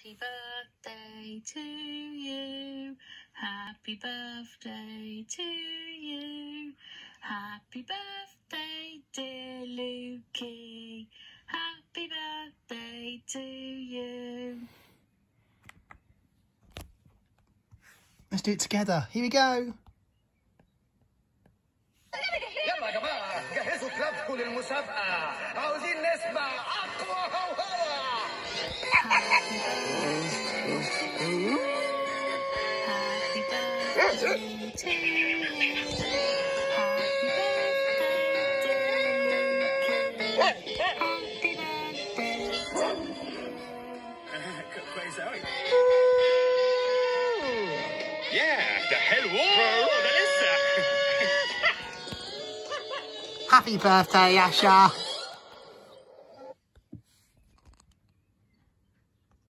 Happy birthday to you. Happy birthday to you. Happy birthday, dear Lukey. Happy birthday to you. Let's do it together. Here we go. يلا يا جماعة جهزوا كلابكم للمسابقة. عاوزين نسمع أقوى هوهوة. Happy birthday to you. Happy birthday, dear Lukey. Happy birthday. كويس أوي. ده حلو ده لسه Happy birthday, Asha.